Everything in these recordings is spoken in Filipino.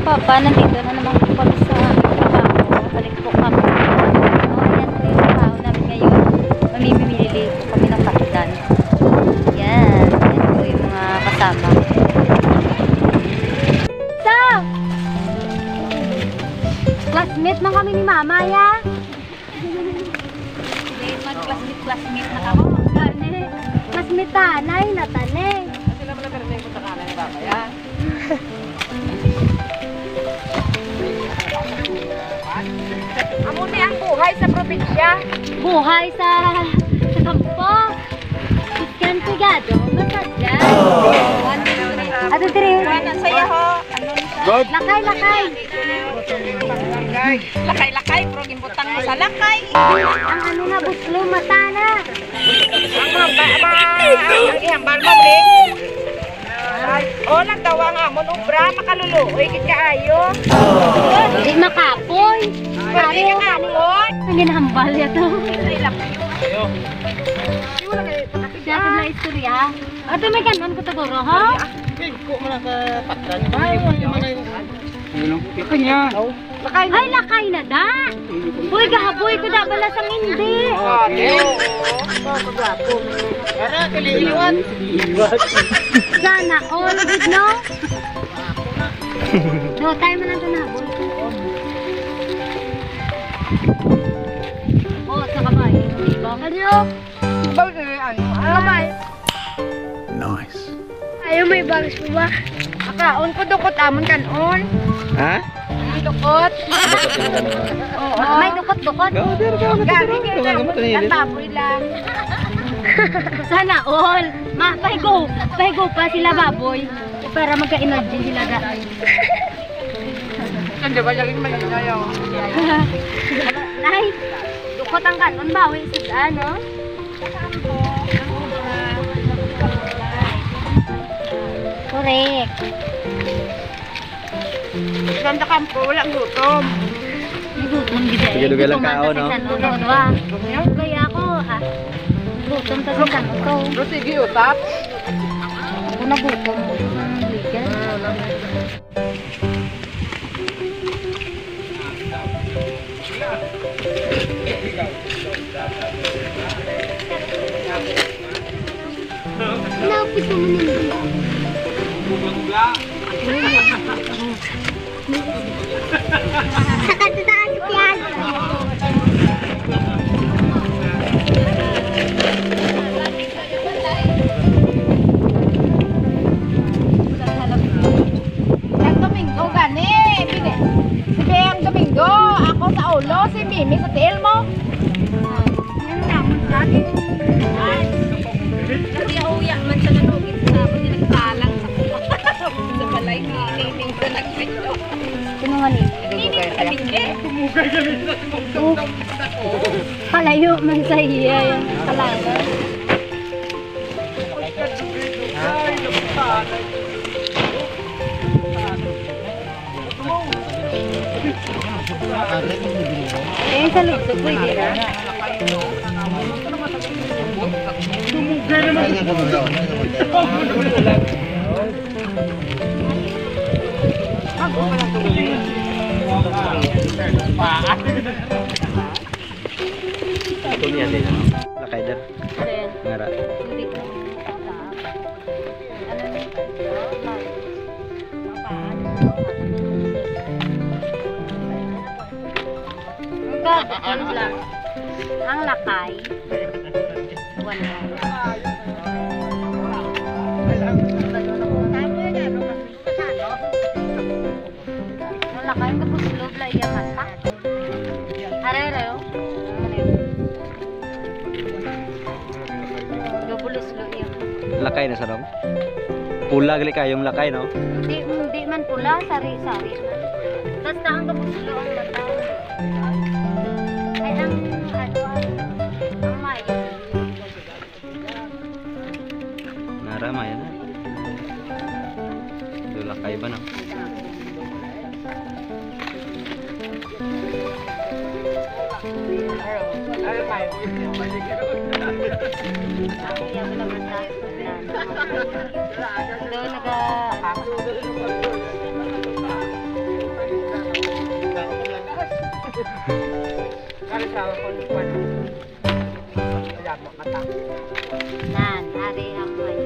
Papa, nandito na naman po kami sa trabaho. Balik po kami. Ayan po yung trabaho namin ngayon. Mamimili po kami ng pakdan. Yan. Yan po yung mga kasama. So! Classmate man kami ni Mama, ya? Classmate na kamo. Classmate tanay na tanay. Sila mo na karamihan ko sa kanan ni Papa, ya? Amuni ang buhay sa probinsya. Buhay sa kampo. Iskan pigado, masadya. Ato dire. Saya ho. Lakay, lakay. Lakay, pero gimbutang mo sa lakay. Ang ano nga buslo, mata na. Ang ihambal mo, Bling. O, nagdawa nga mo, ubra, makaluluoy, kit kaayo. Hindi makapoy. Pwede ka nga mo. Ang ginahambal yato. Siya ko na istorya. Ato may kanon ko tagoro, ha? Ay, lakay na da. Boy, gahaboy ko da balasang hindi. Sana all good, no? Do, tayo man ang tanaboy. Oh, sa kamay. Ano? Kamay. Nice. Ayaw may bags po ba? Akaon ko dukot amon kanon. Ha? May dukot. Oo. May dukot-dukot. Gari kayo ang baboy lang. Sana all. Pahigo pa sila baboy. Para magka-energy sila da. Hindi ba yung maginayaw? Nay, dukot ang kanon ba? Uy, sa ano? Correct. Ganda kampo, walang gutom. Gutom gid. Sige, lang kao, no? Kaya ako, ha. Gutom ta sa kano to. Pero sige, utap. Ako na gutom. Ligan. Napit mo nito. Sakit sa taas yan. Ang Domingo gani. Si Beng Domingo, ako sa ulo, si Mimi sa tiil mo. Yan naman sa akin. Kasi uyak man sa nanugin sa ako, nagtalang sa balay ni Nining ko nagpito. Tinungan ni. Tumugay kami sa tumugtong. Kalayo man sa iya yung kalaga. Eh, sa loob, pwede na. Ito niya din. Lakay dar. Ngara. Ang lakay. Wala. Ang lakay ka po slow lang yung mata. Harero. Slow yung. Lakay na sarong. Pula gali kayong lakay, no? Hindi man pula, sari-sari. Basta ang kapuslo ang mata. Ay, ang mayo. Narama yan na. Ito lakay ba na? Nan, hari amoy.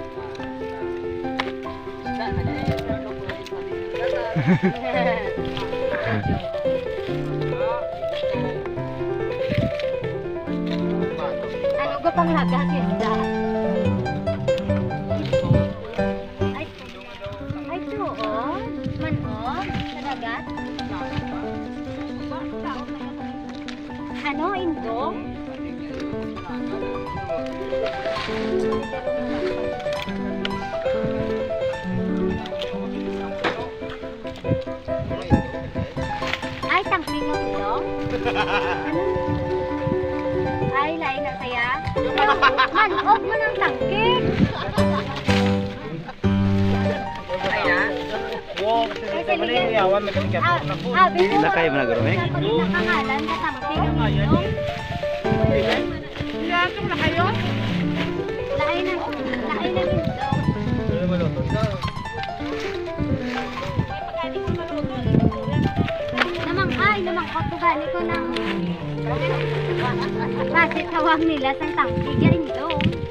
Ano ko pang lagas isda? Ay, ay tuon? Manon? Kadagat? Ano, indong? Ay, tangkling yung indong? Ano? Ay, lain na saya. Manog mo ng tangkig. Na kayo mo nagurumik? Nakangalan sa tangkig ang indong. Ilan na kayo? Lain ng indong. Namang kotugali ko ng basit hawang nila sa tangkig yung indong.